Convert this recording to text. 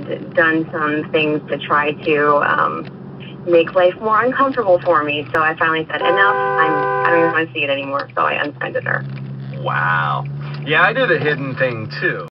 had done some things to try to make life more uncomfortable for me. So I finally said, enough, I don't even want to see it anymore. So I unfriended her. Wow. Yeah, I did a hidden thing too.